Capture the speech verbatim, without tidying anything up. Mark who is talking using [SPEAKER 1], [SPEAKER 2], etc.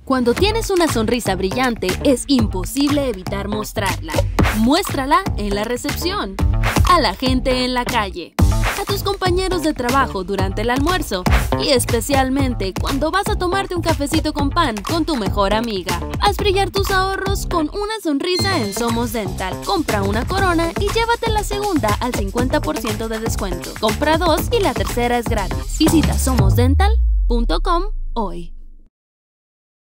[SPEAKER 1] Cuando tienes una sonrisa brillante, es imposible evitar mostrarla. Muéstrala en la recepción, a la gente en la calle, a tus compañeros de trabajo durante el almuerzo y especialmente cuando vas a tomarte un cafecito con pan con tu mejor amiga. Haz brillar tus ahorros con una sonrisa en Somos Dental. Compra una corona y llévate la segunda al cincuenta por ciento de descuento. Compra dos y la tercera es gratis. Visita somos dental punto com hoy.